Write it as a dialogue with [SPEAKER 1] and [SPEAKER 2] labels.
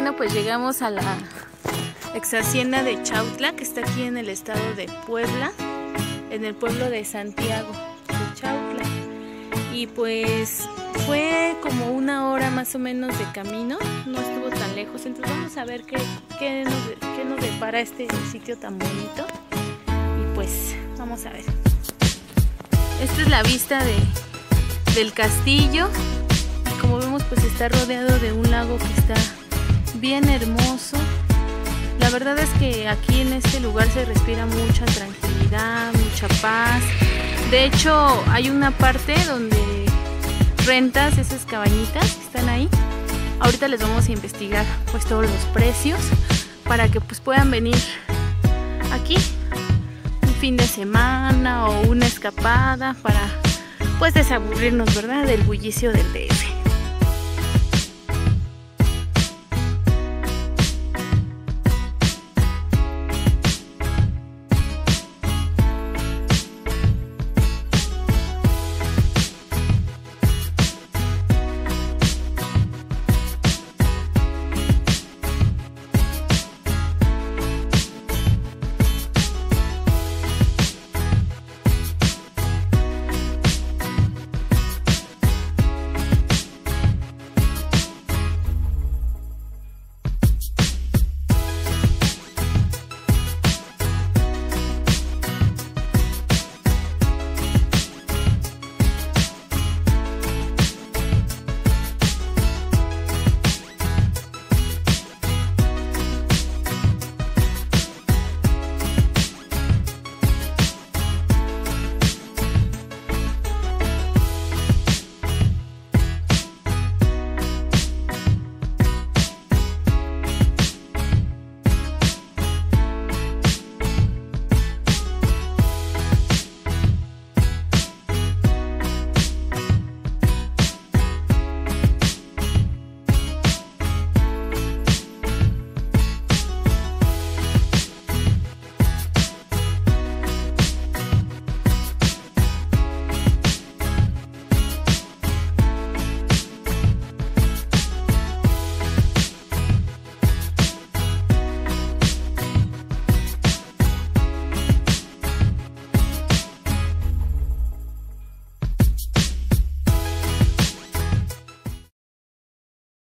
[SPEAKER 1] Bueno, pues llegamos a la ex hacienda de Chautla, que está aquí en el estado de Puebla, en el pueblo de Santiago de Chautla. Y pues fue como 1 hora más o menos de camino, no estuvo tan lejos. Entonces vamos a ver qué nos depara este sitio tan bonito. Y pues vamos a ver. Esta es la vista del castillo. Como vemos, pues está rodeado de un lago que está bien hermoso. La verdad es que aquí en este lugar se respira mucha tranquilidad, mucha paz. De hecho, hay una parte donde rentas esas cabañitas que están ahí. Ahorita les vamos a investigar pues todos los precios para que pues puedan venir aquí un fin de semana o una escapada para pues desaburrirnos, ¿verdad?, del bullicio del DF.